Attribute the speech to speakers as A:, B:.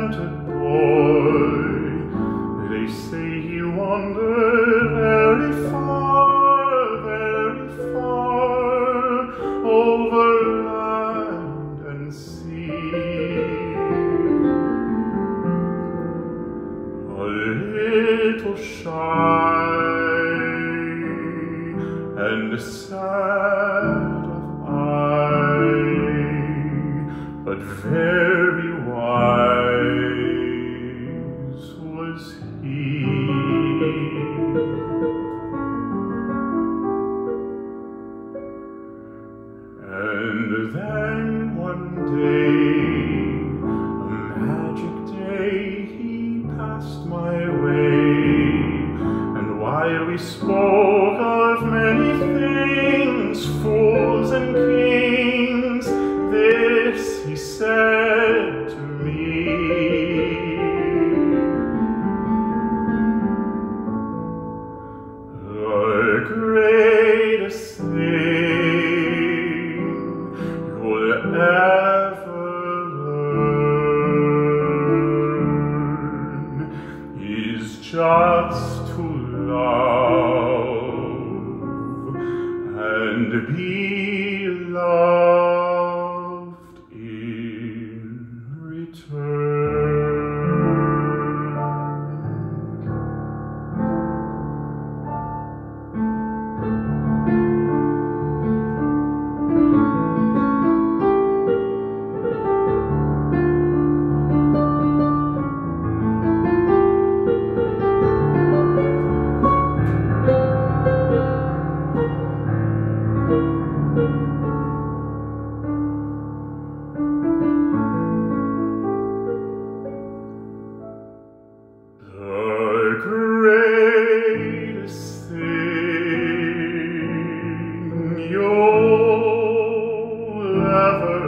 A: enchanted boy. They say he wandered very far, over land and sea. A little shy and sad of eye, but very wise was he. And then one day, a magic day, he passed my way, and while we spoke of many things, fools and kings, this he said to me: the greatest thing you'll ever learn is just to love and be loved in return. The greatest thing you'll ever